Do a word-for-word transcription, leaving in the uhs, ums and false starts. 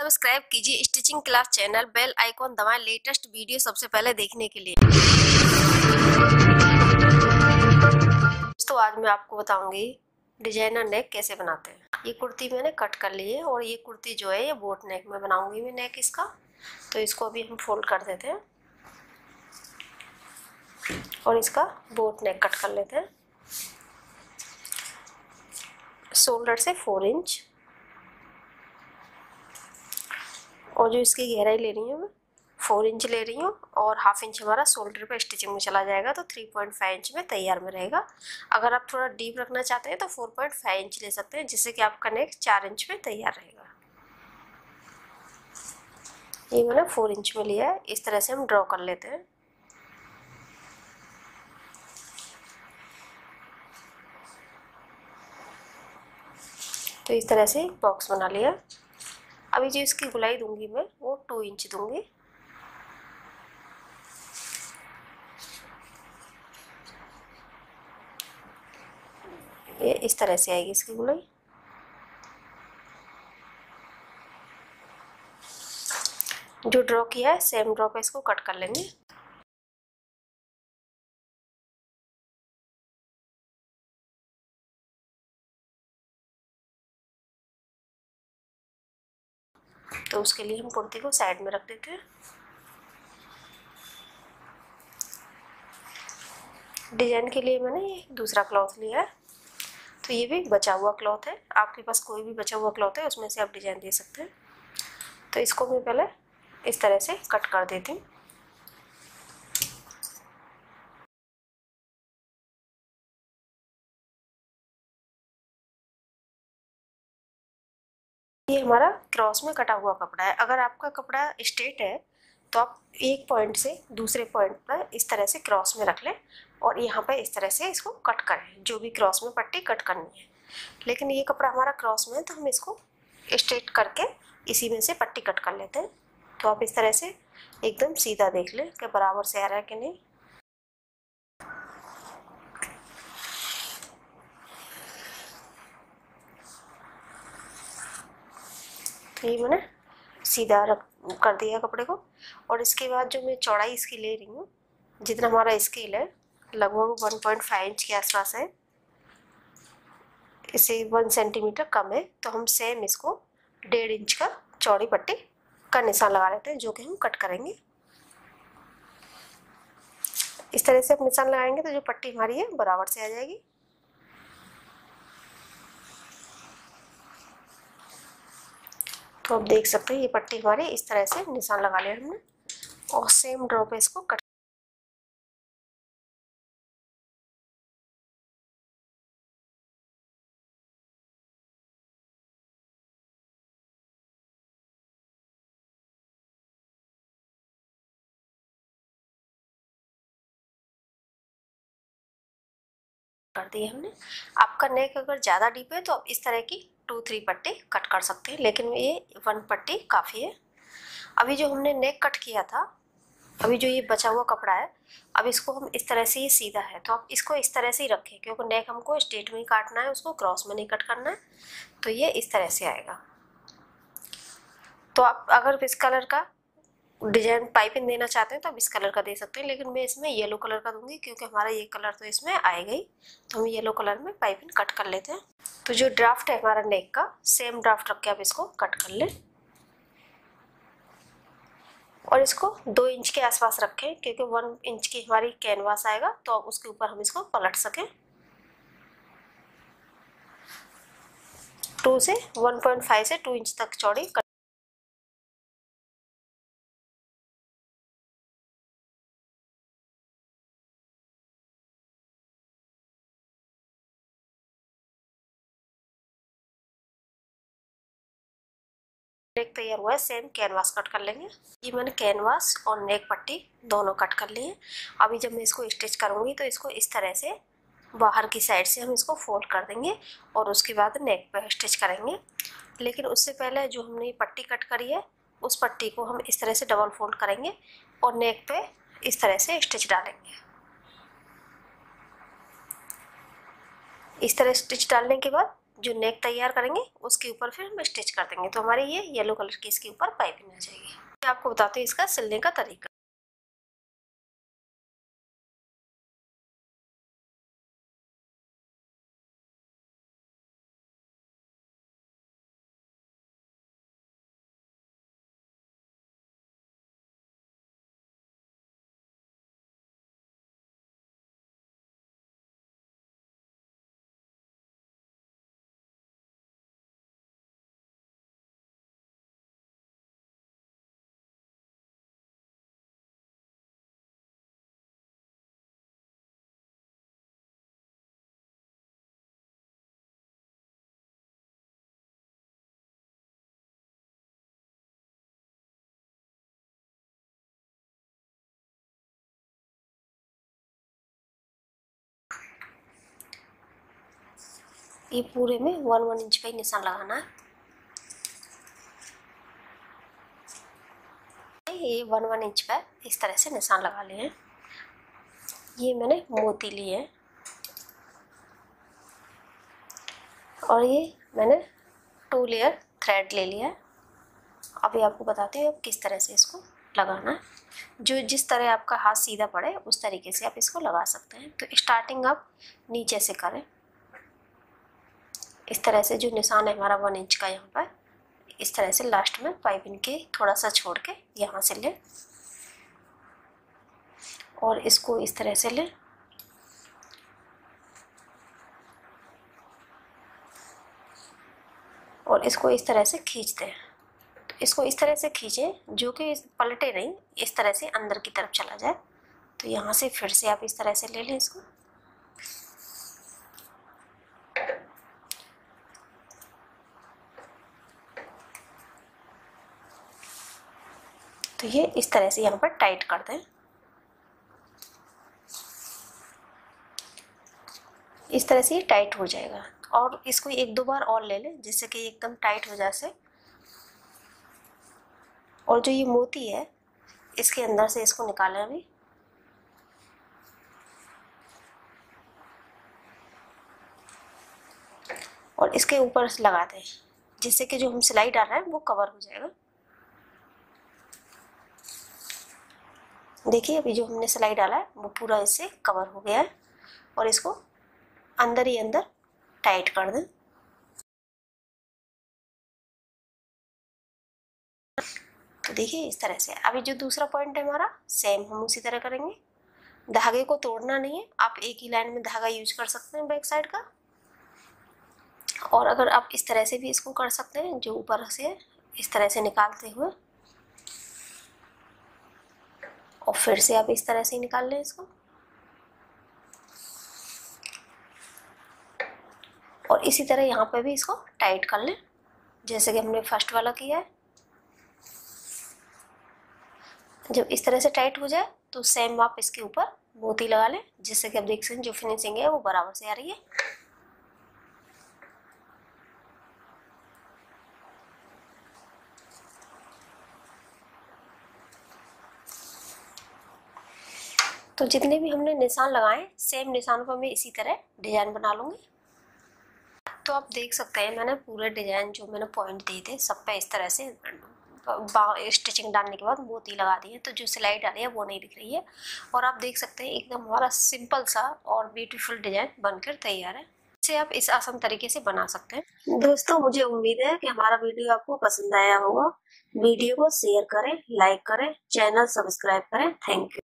Subscribe कीजिए stitching class channel, bell icon दबाएं latest video सबसे पहले देखने के लिए। तो आज मैं आपको बताऊंगी डिजाइनर नेक कैसे बनाते हैं। ये कुर्ती मैंने कट कर ली है और ये कुर्ती जो है ये बोट नेक में बनाऊंगी मैं नेक इसका। तो इसको अभी हम फोल्ड कर देते हैं और इसका बोट नेक कट कर लेते हैं। शोल्डर से फोर इंच और जो इसकी गहराई ले रही हूँ मैं फोर इंच ले रही हूँ और हाफ इंच हमारा शोल्डर पे स्टिचिंग में चला जाएगा, तो थ्री पॉइंट फाइव इंच में तैयार में रहेगा। अगर आप थोड़ा डीप रखना चाहते हैं तो फोर पॉइंट फाइव इंच ले सकते हैं, जिससे कि आपका नेक चार इंच में तैयार रहेगा। ये मैंने फोर इंच में लिया है। इस तरह से हम ड्रॉ कर लेते हैं। तो इस तरह से बॉक्स बना लिया। अभी जो इसकी गुलाई दूंगी मैं वो टू इंच दूंगी। ये इस तरह से आएगी इसकी गुलाई। जो ड्रॉ किया है सेम ड्रॉ पे इसको कट कर लेंगे। तो उसके लिए हम कुर्ती को साइड में रख देते हैं। डिजाइन के लिए मैंने ये दूसरा क्लॉथ लिया है, तो ये भी बचा हुआ क्लॉथ है। आपके पास कोई भी बचा हुआ क्लॉथ है उसमें से आप डिजाइन दे सकते हैं। तो इसको मैं पहले इस तरह से कट कर देती हूँ। ये हमारा क्रॉस में कटा हुआ कपड़ा है। अगर आपका कपड़ा स्ट्रेट है तो आप एक पॉइंट से दूसरे पॉइंट पर इस तरह से क्रॉस में रख लें और यहाँ पर इस तरह से इसको कट करें, जो भी क्रॉस में पट्टी कट करनी है। लेकिन ये कपड़ा हमारा क्रॉस में है तो हम इसको स्ट्रेट करके इसी में से पट्टी कट कर लेते हैं। तो आप इस तरह से एकदम सीधा देख लें कि बराबर से आ रहा है कि नहीं। तो ये मैंने सीधा रख कर दिया कपड़े को। और इसके बाद जो मैं चौड़ाई इसकी ले रही हूँ, जितना हमारा स्केल है लगभग वन पॉइंट फाइव इंच के आसपास है, इससे वन सेंटीमीटर कम है। तो हम सेम इसको डेढ़ इंच का चौड़ी पट्टी का निशान लगा लेते हैं, जो कि हम कट करेंगे। इस तरह से आप निशान लगाएंगे तो जो पट्टी हमारी है बराबर से आ जाएगी। तो आप देख सकते हैं ये पट्टी हमारी इस तरह से निशान लगा लिया हमने और सेम ड्रॉ पे इसको कट कर दिया हमने। आपका नेक अगर ज़्यादा डीप है तो आप इस तरह की टू थ्री पट्टी कट कर सकते हैं, लेकिन ये वन पट्टी काफ़ी है। अभी जो हमने नेक कट किया था, अभी जो ये बचा हुआ कपड़ा है, अब इसको हम इस तरह से, ये सीधा है तो आप इसको इस तरह से ही रखें, क्योंकि नेक हमको स्ट्रेट में ही काटना है, उसको क्रॉस में नहीं कट करना है। तो ये इस तरह से आएगा। तो आप अगर इस कलर का डिजाइन पाइपिंग देना चाहते हैं तो आप इस कलर का दे सकते हैं, लेकिन मैं इसमें येलो कलर का दूंगी क्योंकि हमारा ये कलर तो इसमें आएगा ही। तो हम येलो कलर में पाइपिंग कट कर लेते हैं। तो जो ड्राफ्ट है हमारा नेक का, सेम ड्राफ्ट रख के आप इसको कट कर लें और इसको दो इंच के आसपास रखें, क्योंकि वन इंच की हमारी कैनवास आएगा तो अब उसके ऊपर हम इसको पलट सकें। टू से वन पॉइंट फाइव से टू इंच तक चौड़ी नेक तैयार हुआ है। सेम कैनवास कट कर लेंगे। ये मैंने कैनवास और नेक पट्टी दोनों कट कर लिए हैं। अभी जब मैं इसको स्टिच करूँगी तो इसको इस तरह से बाहर की साइड से हम इसको फोल्ड कर देंगे और उसके बाद नेक पे स्टिच करेंगे। लेकिन उससे पहले जो हमने ये पट्टी कट करी है उस पट्टी को हम इस तरह से डबल फोल्ड करेंगे और नेक पे इस तरह से स्टिच डालेंगे। इस तरह स्टिच डालने के बाद जो नेक तैयार करेंगे उसके ऊपर फिर हम स्टिच कर देंगे। तो हमारी ये येलो कलर की इसके ऊपर पाइपिंग आ जाएगी। मैं आपको बताती हूँ इसका सिलने का तरीका। ये पूरे में वन वन इंच पे निशान लगाना है। ये वन वन इंच पे इस तरह से निशान लगा लिए हैं। ये मैंने मोती लिए हैं और ये मैंने टू लेयर थ्रेड ले लिया है। अभी आपको बताती हूँ किस तरह से इसको लगाना है। जो जिस तरह आपका हाथ सीधा पड़े उस तरीके से आप इसको लगा सकते हैं। तो स्टार्टिंग आप नीचे से करें, इस तरह से जो निशान है हमारा वन इंच का यहाँ पर, इस तरह से लास्ट में पाइपिंग के थोड़ा सा छोड़ के यहाँ से लें और इसको इस तरह से लें और इसको इस तरह से खींच दें। तो इसको इस तरह से खींचें जो कि पलटे नहीं, इस तरह से अंदर की तरफ चला जाए। तो यहाँ से फिर से आप इस तरह से ले लें इसको। तो ये इस तरह से यहाँ पर टाइट कर दें। इस तरह से ये टाइट हो जाएगा और इसको एक दो बार और ले लें जिससे कि एकदम टाइट हो जाए से। और जो ये मोती है इसके अंदर से इसको निकालें अभी। और इसके ऊपर लगा दें जिससे कि जो हम सिलाई डाल रहे हैं वो कवर हो जाएगा। देखिए अभी जो हमने सिलाई डाला है वो पूरा इससे कवर हो गया है और इसको अंदर ही अंदर टाइट कर दें। तो देखिए इस तरह से। अभी जो दूसरा पॉइंट है हमारा सेम हम उसी तरह करेंगे। धागे को तोड़ना नहीं है, आप एक ही लाइन में धागा यूज कर सकते हैं बैक साइड का। और अगर आप इस तरह से भी इसको कर सकते हैं, जो ऊपर से इस तरह से निकालते हुए और फिर से आप इस तरह से निकाल लें इसको। और इसी तरह यहाँ पे भी इसको टाइट कर लें जैसे कि हमने फर्स्ट वाला किया है। जब इस तरह से टाइट हो जाए तो सेम आप इसके ऊपर मोती लगा लें जिससे कि आप देख सकते जो फिनिशिंग है वो बराबर से आ रही है। तो जितने भी हमने निशान लगाए सेम निशान पर मैं इसी तरह डिजाइन बना लूंगी। तो आप देख सकते हैं मैंने पूरे डिजाइन जो मैंने पॉइंट दिए थे सब पे इस तरह से स्टिचिंग डालने के बाद मोती लगा दिए। तो जो सिलाई डाली है वो नहीं दिख रही है और आप देख सकते हैं एकदम हमारा सिंपल सा और ब्यूटीफुल डिजाइन बनकर तैयार है। इसे आप इस आसान तरीके से बना सकते हैं। दोस्तों मुझे उम्मीद है कि हमारा वीडियो आपको पसंद आया होगा। वीडियो को शेयर करें, लाइक करें, चैनल सब्सक्राइब करें। Thank you.